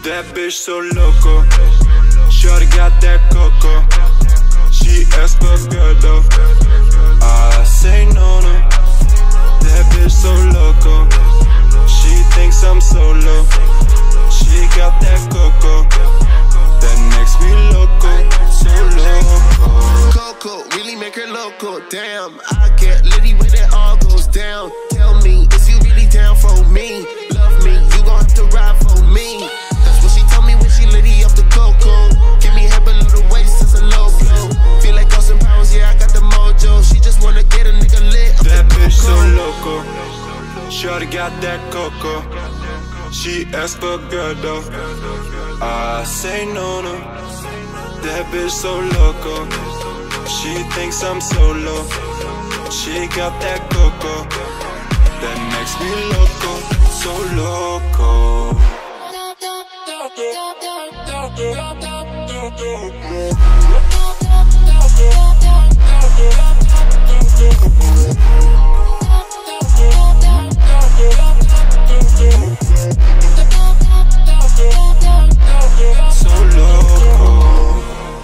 That bitch so loco. Shawty got that Coco. She asked for good though. I say no, no. That bitch so loco. She thinks I'm solo. She got that Coco. That makes me loco, so loco. Coco, really make her loco. Damn, I get litty when it all goes down. Tell me, is you really down for me? Love me, you gon' have to ride for me. That's what she told me when she litty up the Coco. Give me head below the waist, it's a low blow. Feel like Austin Powers, yeah, I got the mojo. She just wanna get a nigga lit. That bitch so loco. Shawty got that Coco. She asked for good though. I say no, no. That bitch so loco. She thinks I'm solo. She got that Coco. That makes me loco, so loco. So loco.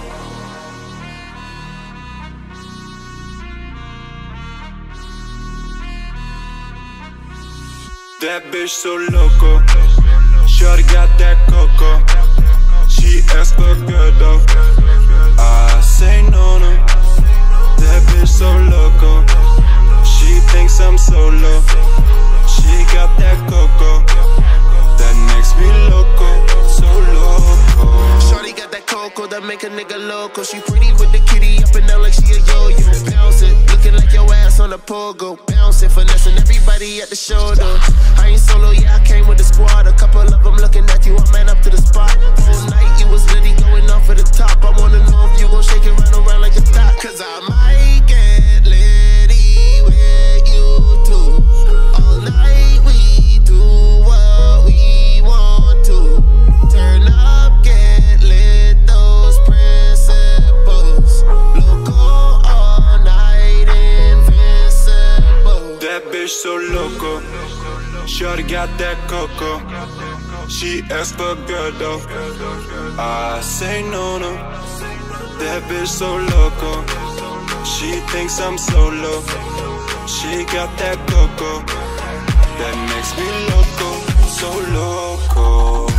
That bitch so loco. Shawty got that Coco. She asked for good though. I say no, no. That bitch so loco. She thinks I'm solo. She got that Coco. That makes me loco, so loco. Shawty got that Coco that make a nigga loco. She pretty with the kitty up and down like she a yo-yo. Bounce it, looking like your ass on a pogo. Bounce it, finessing everybody at the shoulder. I ain't solo, yeah, I came with the squad. A couple of them looking at you, I man up to the spot. Whole night you was litty going off at the top. I wanna know if you gon' shake it around like a top. Cause I might get litty with you too. All night we do what we want to. Turn up, get lit, those principles. Loco all night, invincible. That bitch so loco. Shawty got that Coco. She asked for good though. I say no, no. That bitch so loco. She thinks I'm solo. She got that Coco. That makes me loco, so loco.